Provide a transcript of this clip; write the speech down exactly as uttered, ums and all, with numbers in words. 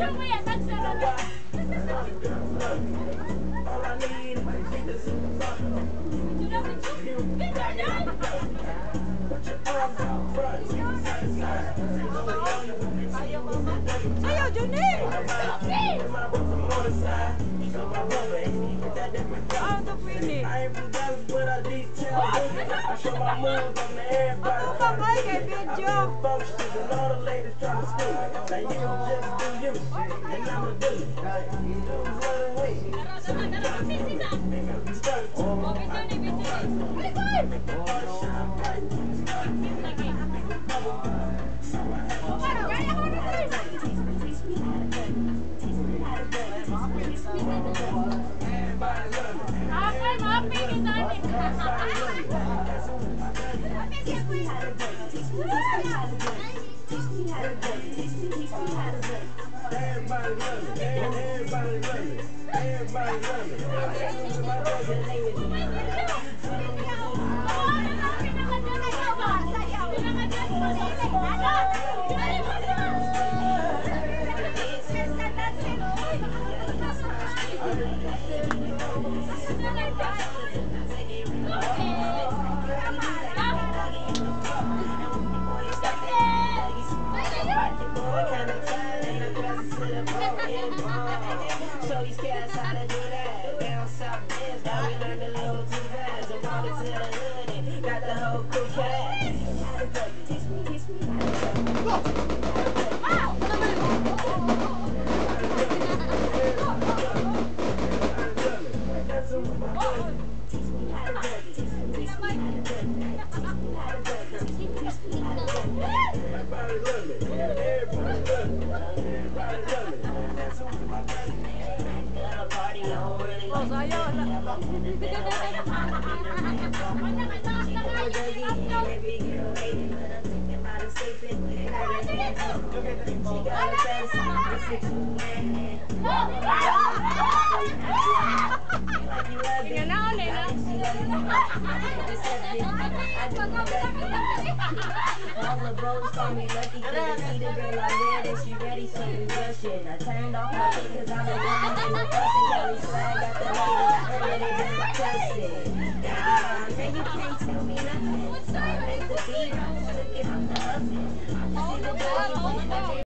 Ayaw, Johnny! Ano to pwede? Ako pa ba kay video? Everybody love it. Everybody love it. Everybody love it. Show these cats how to do that. Down south is how we learned a little too fast. And brought it to the hood and got the whole crew cat. Teach me, teach me how to do all the bros call me lucky, cause they see the girl I'm with and she ready, so we rushing. I turned off my feet cause I'm a woman and I'm cussing. Kelly swag got the ladies earlier than cussing. Man, you can't tell me nothing. So I make the beat, I took it, I'm the husband. I see the boy,